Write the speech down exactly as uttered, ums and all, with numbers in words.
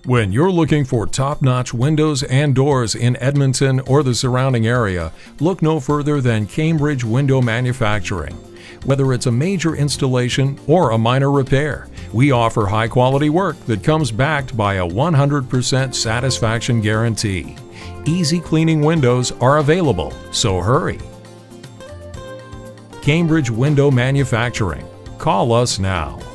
When you're looking for top-notch windows and doors in Edmonton or the surrounding area, look no further than Cambridge Window Manufacturing. Whether it's a major installation or a minor repair, we offer high-quality work that comes backed by a one hundred percent satisfaction guarantee. Easy cleaning windows are available, so hurry. Cambridge Window Manufacturing. Call us now.